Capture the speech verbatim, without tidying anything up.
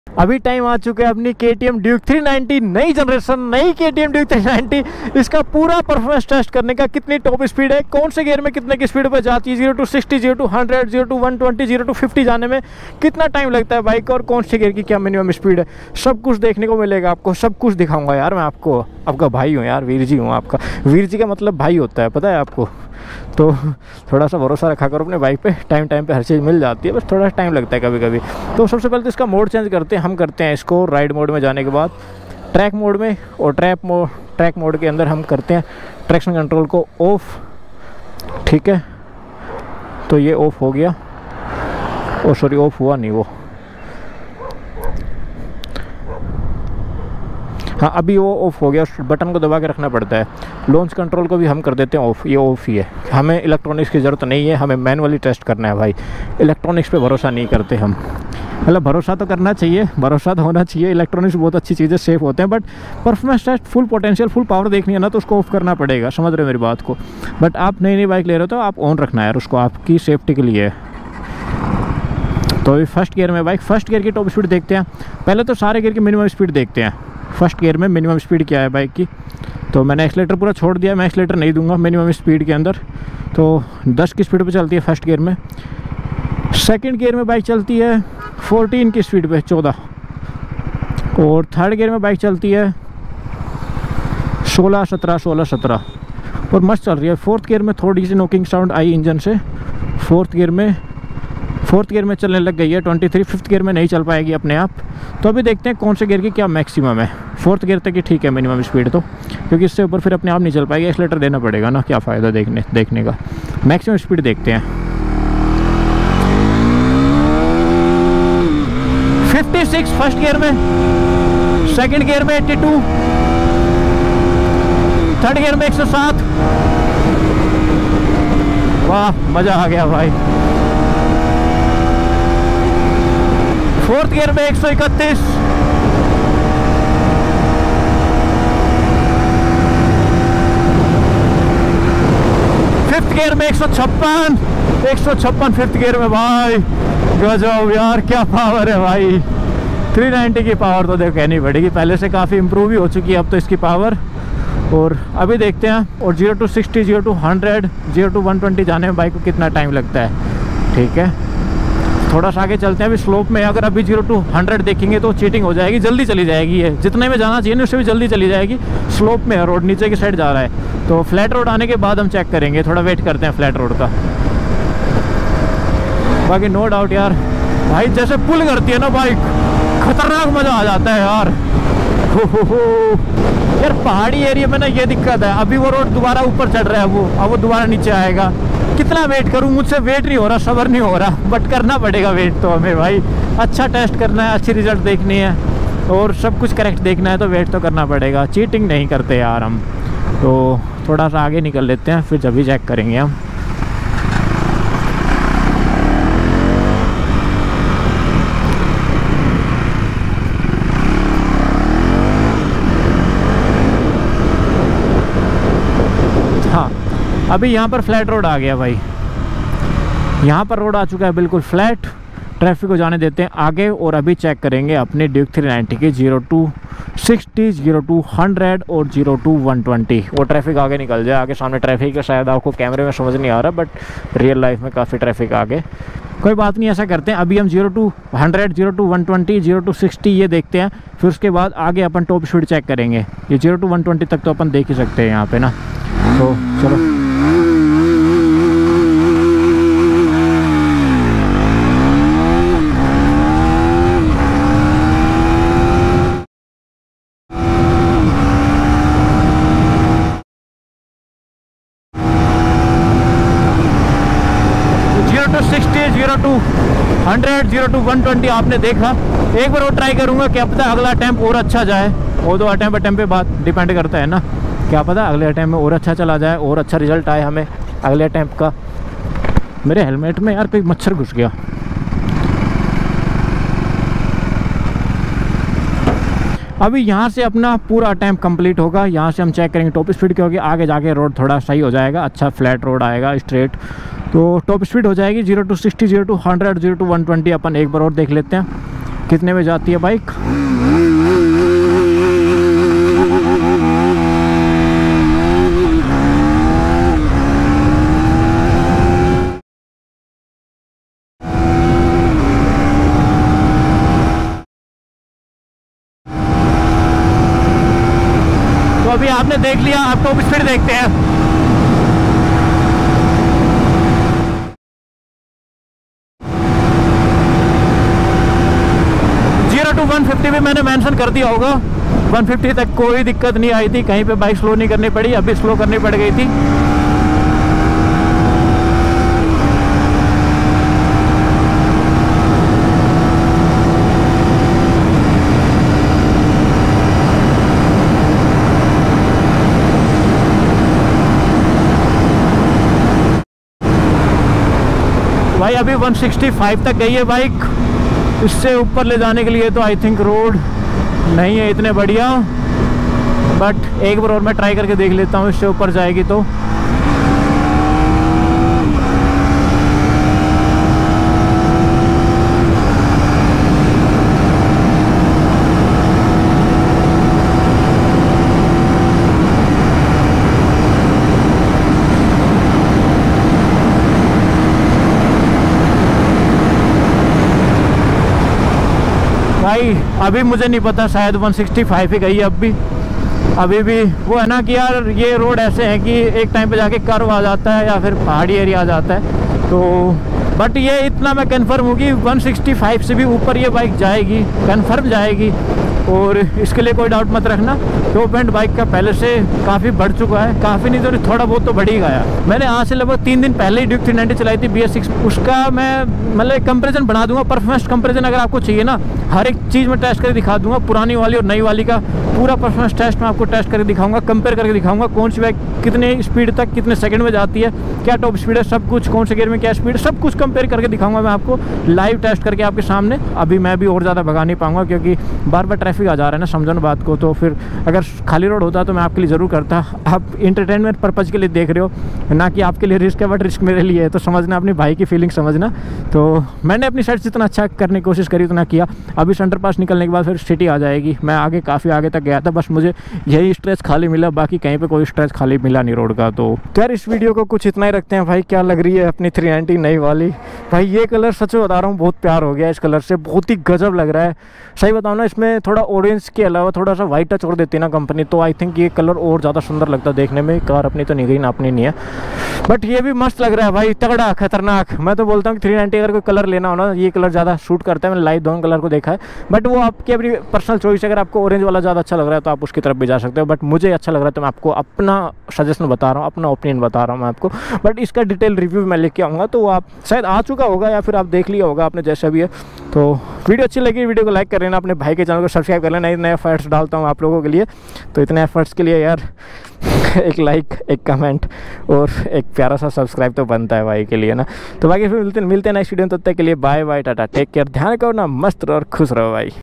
अभी टाइम आ चुका है अपनी K T M Duke three ninety नई जनरेशन नई K T M Duke three ninety इसका पूरा परफॉर्मेंस टेस्ट करने का। कितनी टॉप स्पीड है, कौन से गियर में कितने की स्पीड पर जाती है, zero to sixty, zero to hundred, zero to one twenty, zero to fifty जाने में कितना टाइम लगता है बाइक, और कौन से गियर की क्या मिनिमम स्पीड है, सब कुछ देखने को मिलेगा आपको। सब कुछ दिखाऊंगा यार मैं आपको। आपका भाई हूँ यार, वीर जी हूँ आपका। वीर जी का मतलब भाई होता है, पता है आपको। तो थोड़ा सा भरोसा रखा करो अपने बाइक पे, टाइम टाइम पे हर चीज़ मिल जाती है, बस थोड़ा टाइम लगता है कभी कभी। तो सबसे पहले तो इसका मोड चेंज करते हैं। हम करते हैं इसको राइड मोड में जाने के बाद ट्रैक मोड में, और ट्रैक मोड ट्रैक मोड के अंदर हम करते हैं ट्रैक्शन कंट्रोल को ऑफ। ठीक है, तो ये ऑफ हो गया। ओ सॉरी, ऑफ हुआ नहीं वो। हाँ, अभी वो ऑफ हो गया। उस बटन को दबा के रखना पड़ता है। लॉन्च कंट्रोल को भी हम कर देते हैं ऑफ। ये ऑफ ही है, हमें इलेक्ट्रॉनिक्स की ज़रूरत नहीं है, हमें मैनुअली टेस्ट करना है भाई। इलेक्ट्रॉनिक्स पे भरोसा नहीं करते हम। मतलब भरोसा तो करना चाहिए, भरोसा तो होना चाहिए। इलेक्ट्रॉनिक्स बहुत अच्छी चीज़ें, सेफ होते हैं, but performance test, full potential, full power देखनी है ना, तो उसको ऑफ करना पड़ेगा। समझ रहे हो मेरी बात को। बट आप नई नई बाइक ले रहे हो तो आप ऑन रखना है यार उसको, आपकी सेफ्टी के लिए। तो अभी फर्स्ट गियर में बाइक, फर्स्ट गियर की टॉप स्पीड देखते हैं। पहले तो सारे गियर की मिनिमम स्पीड देखते हैं। फर्स्ट गियर में मिनिमम स्पीड क्या है बाइक की। तो मैंने एक्सीलेटर पूरा छोड़ दिया, मैं एक्सीलेटर नहीं दूंगा मिनिमम स्पीड के अंदर। तो दस की स्पीड पे चलती है फर्स्ट गियर में। सेकंड गियर में बाइक चलती है फोर्टीन की स्पीड पे, चौदह। और थर्ड गियर में बाइक चलती है सोलह सत्रह, सोलह सत्रह, और मस्त चल रही है। फोर्थ गियर में थोड़ी सी नॉकिंग साउंड आई इंजन से। फोर्थ गियर में फोर्थ गियर में चलने लग गई है तेईस। फिफ्थ गियर में नहीं चल पाएगी अपने आप। तो अभी देखते हैं कौन से गियर की क्या मैक्सिमम है। फोर्थ गियर तक ही ठीक है मिनिमम स्पीड तो, क्योंकि इससे ऊपर फिर अपने आप नहीं चल पाएगी। एक्सीलेटर देना पड़ेगा ना, क्या फ़ायदा देखने देखने का। मैक्सिमम स्पीड देखते हैं। छप्पन फर्स्ट गियर में, सेकंड गियर में बयासी, थर्ड गियर में एक सौ सात। वाह, मज़ा आ गया भाई। फोर्थ गियर में एक सौ इकतीस, फिफ्थ गियर में एक सौ छप्पन, एक सौ छप्पन फिफ्थ गियर में भाई। गजब यार, क्या पावर है भाई। थ्री नाइंटी की पावर तो देखो कहनी पड़ेगी, पहले से काफ़ी इम्प्रूव भी हो चुकी है अब तो इसकी पावर। और अभी देखते हैं, और zero to sixty, zero to hundred, zero to one twenty जाने में बाइक को कितना टाइम लगता है। ठीक है, थोड़ा सा आगे चलते हैं। अभी स्लोप में अगर अभी जीरो टू हंड्रेड देखेंगे तो चीटिंग हो जाएगी, जल्दी चली जाएगी। ये जितने में जाना चाहिए ना उससे भी जल्दी चली जाएगी। स्लोप में है, रोड नीचे की साइड जा रहा है। तो फ्लैट रोड आने के बाद हम चेक करेंगे, थोड़ा वेट करते हैं फ्लैट रोड का। बाकी नो डाउट यार भाई, जैसे पुल करती है ना बाइक, खतरनाक मज़ा आ जाता है यार। हो हो हो यार, पहाड़ी एरिया में ना ये दिक्कत है। अभी वो रोड दोबारा ऊपर चढ़ रहा है, वो अब वो दोबारा नीचे आएगा। कितना वेट करूं, मुझसे वेट नहीं हो रहा, सब्र नहीं हो रहा, बट करना पड़ेगा वेट तो हमें भाई। अच्छा टेस्ट करना है, अच्छी रिजल्ट देखनी है, और सब कुछ करेक्ट देखना है, तो वेट तो करना पड़ेगा। चीटिंग नहीं करते यार हम। तो थोड़ा सा आगे निकल लेते हैं, फिर जब भी चेक करेंगे हम। हाँ, अभी यहाँ पर फ्लैट रोड आ गया भाई। यहाँ पर रोड आ चुका है बिल्कुल फ्लैट। ट्रैफिक को जाने देते हैं आगे, और अभी चेक करेंगे अपने ड्यूक थ्री नाइंटी की zero to sixty, zero to hundred और जीरो टू वन ट्वेंटी। वो ट्रैफिक आगे निकल जाए, आगे सामने ट्रैफिक है, शायद आपको कैमरे में समझ नहीं आ रहा, बट रियल लाइफ में काफ़ी ट्रैफिक आगे। कोई बात नहीं, ऐसा करते हैं अभी हम zero to hundred, zero to one twenty, zero to sixty ये देखते हैं, फिर उसके बाद आगे अपन टॉप स्पीड चेक करेंगे। ये जीरो टू वन ट्वेंटी तक तो अपन देख ही सकते हैं यहाँ पे ना। तो चलो, zero to hundred, zero to one twenty आपने देखा। एक बार और ट्राई करूंगा, क्या पता अगला अटैम्प और अच्छा जाए। वो दो अटैम्प अटैम्प पे बात डिपेंड करता है ना, क्या पता अगले अटैम्प में और अच्छा चला जाए, और अच्छा रिजल्ट आए हमें अगले अटैम्प का। मेरे हेलमेट में यार कोई मच्छर घुस गया। अभी यहाँ से अपना पूरा अटैम्प कंप्लीट होगा। यहाँ से हम चेक करेंगे टॉप स्पीड क्या होगी। आगे जाके रोड थोड़ा सही हो जाएगा, अच्छा फ्लैट रोड आएगा स्ट्रेट, तो टॉप स्पीड हो जाएगी zero to sixty, zero to hundred, zero to one twenty. अपन एक बार और देख लेते हैं कितने में जाती है बाइक। तो अभी आपने देख लिया, आप टॉप स्पीड देखते हैं। जीरो टू वन फिफ्टी भी मैंने मेंशन कर दिया होगा। वन फिफ्टी तक कोई दिक्कत नहीं आई थी, कहीं पे बाइक स्लो नहीं करनी पड़ी, अभी स्लो करनी पड़ गई थी। भाई अभी वन सिक्सटी फाइव तक गई है बाइक। इससे ऊपर ले जाने के लिए तो आई थिंक रोड नहीं है इतने बढ़िया, बट एक बार और मैं ट्राई करके देख लेता हूँ इससे ऊपर जाएगी तो। भाई अभी मुझे नहीं पता, शायद वन सिक्सटी फाइव ही गई है अब भी। अभी भी वो है ना कि यार ये रोड ऐसे हैं कि एक टाइम पे जाके कर्व आ जाता है या फिर पहाड़ी एरिया आ जाता है। तो बट ये इतना मैं कंफर्म हूँ कि वन सिक्सटी फाइव से भी ऊपर ये बाइक जाएगी, कंफर्म जाएगी, और इसके लिए कोई डाउट मत रखना। टॉप एंड बाइक का पहले से काफ़ी बढ़ चुका है, काफ़ी नहीं तो थोड़ा बहुत तो बढ़ ही गया। मैंने आज से लगभग तीन दिन पहले ही ड्यूक थ्री नाइंटी चलाई थी बी एस सिक्स। उसका मैं मतलब कंपैरिजन बना दूंगा, परफॉर्मेंस कंपैरिजन अगर आपको चाहिए ना, हर एक चीज़ में टेस्ट करके दिखा दूंगा, पुरानी वाली और नई वाली का पूरा परफॉर्मेंस टेस्ट मैं आपको टेस्ट करके दिखाऊंगा, कंपेयर करके दिखाऊंगा कौन सी बाइक कितने स्पीड तक कितने सेकंड में जाती है, क्या टॉप स्पीड है, सब कुछ, कौन से गियर में क्या स्पीड, सब कुछ कंपेयर करके दिखाऊंगा मैं आपको लाइव टेस्ट करके आपके सामने। अभी मैं भी और ज़्यादा भगा नहीं पाऊंगा क्योंकि बार बार ट्रैफिक आ जा रहा है ना, समझो ना बात को। तो फिर अगर खाली रोड होता तो मैं आपके लिए ज़रूर करता। आप इंटरटेनमेंट पर्पज़ के लिए देख रहे हो, ना कि आपके लिए रिस्क है, बट रिस्क मेरे लिए है, तो समझना, अपनी भाई की फीलिंग समझना। तो मैंने अपनी साइड से इतना अच्छा करने की कोशिश करी, उतना किया। अभी सेंटर पास निकलने के बाद फिर सिटी आ जाएगी। मैं आगे काफ़ी आगे तक गया था, बस मुझे यही स्ट्रेच खाली मिला, बाकी कहीं पे कोई स्ट्रेच खाली मिला नहीं रोड का। तो यार इस वीडियो को कुछ इतना ही रखते हैं भाई। क्या लग रही है अपनी थ्री नाइंटी नई वाली भाई। ये कलर सच में बता रहा हूँ, बहुत प्यार हो गया इस कलर से, बहुत ही गजब लग रहा है। सही बताऊँ ना, इसमें थोड़ा ऑरेंज के अलावा थोड़ा सा वाइट टच और देती है ना कंपनी, तो आई थिंक ये कलर और ज़्यादा सुंदर लगता है देखने में। कार अपनी तो नहीं गई ना, अपनी नहीं है, बट ये भी मस्त लग रहा है भाई, तगड़ा, खतरनाक। मैं तो बोलता हूँ कि थ्री नाइंटी अगर कोई कलर लेना हो ना, ये कलर ज़्यादा शूट करता है। मैंने लाइव दोनों कलर को देखा है, बट वो आपकी अपनी पर्सनल चॉइस है। अगर आपको ऑरेंज वाला ज़्यादा अच्छा लग रहा है तो आप उसकी तरफ भी जा सकते हो, बट मुझे अच्छा लग रहा है तो मैं आपको अपना सजेशन बता रहा हूँ, अपना ओपिनियन बता रहा हूँ मैं आपको। बट इसका डिटेल रिव्यू मैं लेके आऊँगा, तो आप शायद आ चुका होगा या फिर आप देख लिया होगा आपने, जैसा भी है। तो वीडियो अच्छी लगी, वीडियो को लाइक कर लेना, अपने भाई के चैनल को सब्सक्राइब कर लेना। नए नए एफर्ट्स डालता हूँ आप लोगों के लिए, तो इतने एफर्ट्स के लिए यार एक लाइक, एक कमेंट और एक प्यारा सा सब्सक्राइब तो बनता है भाई के लिए ना। तो बाकी फिर मिलते मिलते हैं नेक्स्ट वीडियो में, तब तक के लिए bye bye, tata, take care, ध्यान रखो ना, मस्त रहो और खुश रहो भाई।